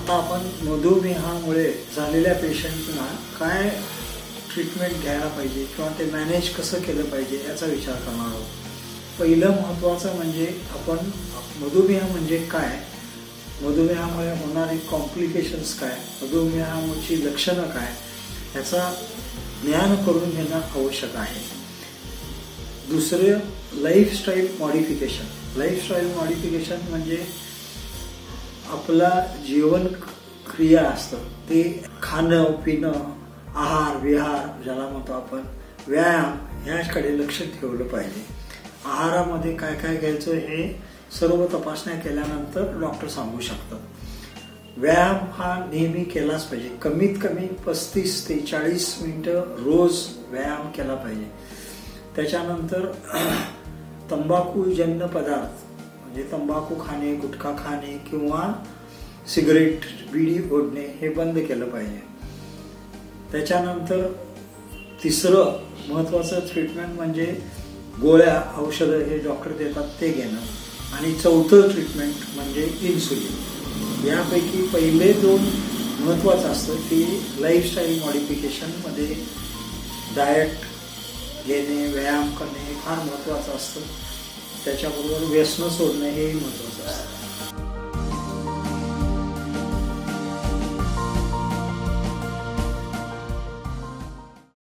आता आपण मधुमेहामुळे झालेल्या पेशंटना काय ट्रीटमेंट घ्यायला पाहिजे किंवा ते मॅनेज कसं केलं पाहिजे याचा विचार करणार आहोत. पहिलं महत्त्वाचं म्हणजे आपण मधुमेह म्हणजे काय, मधुमेहामुळे होणारे कॉम्प्लिकेशन्स काय, मधुमेहाची लक्षणं काय याचा ज्ञान करून घेणं आवश्यक आहे. दुसरं लाईफस्टाईल मॉडिफिकेशन. लाईफस्टाईल मॉडिफिकेशन म्हणजे आपला जीवन क्रिया असतं ते खाणं पिणं, आहार विहार ज्याला म्हणतो आपण, व्यायाम ह्याकडे लक्ष ठेवलं पाहिजे. आहारामध्ये काय काय घ्यायचं हे सर्व तपासण्या केल्यानंतर डॉक्टर सांगू शकतात. व्यायाम हा नेहमी केलाच पाहिजे. कमीत कमी 35 ते 40 मिनिटं रोज व्यायाम केला पाहिजे. त्याच्यानंतर तंबाखूजन्य पदार्थ म्हणजे तंबाखू खाणे, गुटखा खाणे किंवा सिगरेट बिडी ओढणे हे बंद केलं पाहिजे. त्याच्यानंतर तिसरं महत्त्वाचं ट्रीटमेंट म्हणजे गोळ्या औषधं हे डॉक्टर देतात ते घेणं. आणि चौथं ट्रीटमेंट म्हणजे इन्सुलिन. यापैकी पहिले दोन महत्त्वाचं असतं की लाईफस्टाईल मॉडिफिकेशनमध्ये डाएट घेणे, व्यायाम करणे हे फार महत्त्वाचं असतं. त्याच्याबरोबर व्यसनं सोडणं हेही महत्त्वाचं असतं.